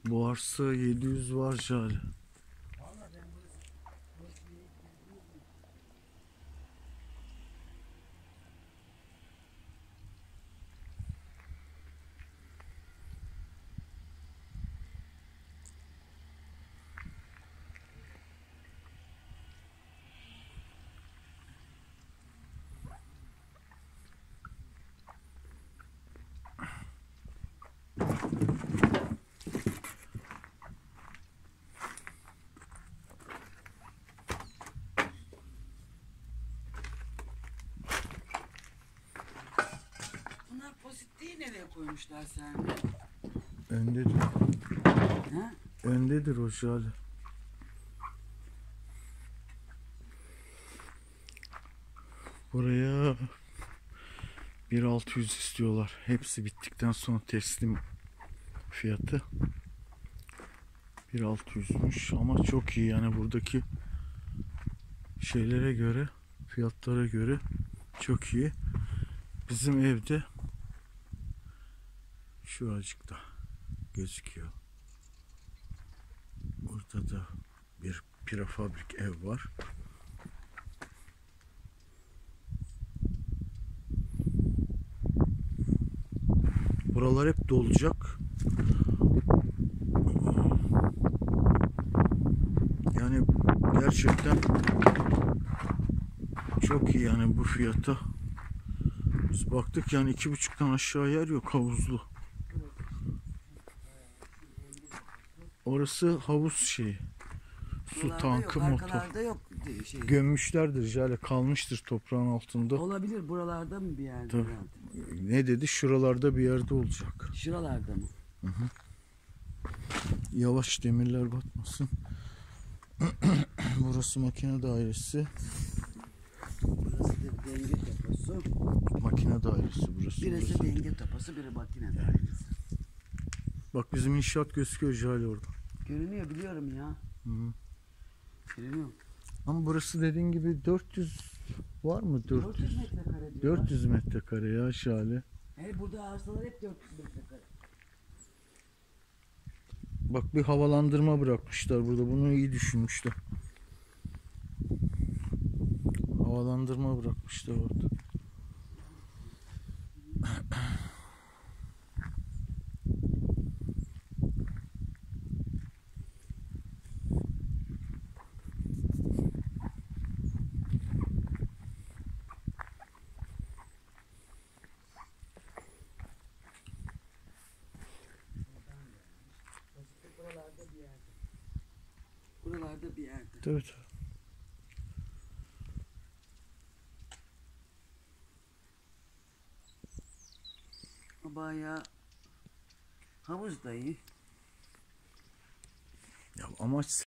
Bu arsa 700 var Jale. Bunlar pozitliği nereye koymuşlar sen? Öndedir. Ha? Öndedir o Jale. Buraya 1.600 istiyorlar. Hepsi bittikten sonra teslim fiyatı 1.600'müş ama çok iyi yani buradaki şeylere göre, fiyatlara göre çok iyi. Bizim evde şuracıkta gözüküyor. Burada da bir prefabrik ev var. Buralar hep dolacak. Yani gerçekten çok iyi yani bu fiyata. Biz baktık yani 2,5'tan aşağı yer yok, havuzlu. Orası havuz şeyi. Su Buralarda tankı, yok, motor. arkalarda yok şey. Gömmüşlerdir Jale, kalmıştır toprağın altında. Olabilir, buralarda mı bir yerde? Tabii. Herhalde? Ne dedi? Şuralarda bir yerde olacak. Şuralarda mı? Yavaş, demirler batmasın. Burası makine dairesi. Burası da denge tapası. Makine dairesi burası. Birisi burası. denge tapası, biri makine dairesi. Bak bizim inşaat gözüküyor Jale orada. Görünüyor, biliyorum ya. Hı. Görünüyor. Ama burası dediğin gibi 400 var mı? 400 metrekare diyor. 400 metrekare ya Jale. Burada arsalar hep 400 metrekare. Bak bir havalandırma bırakmışlar burada. Bunu iyi düşünmüşler. Havalandırma bırakmışlar orada. Buralarda bir yerde. Buralarda bir yerde. Evet. Bayağı havuz da iyi. Ya amaç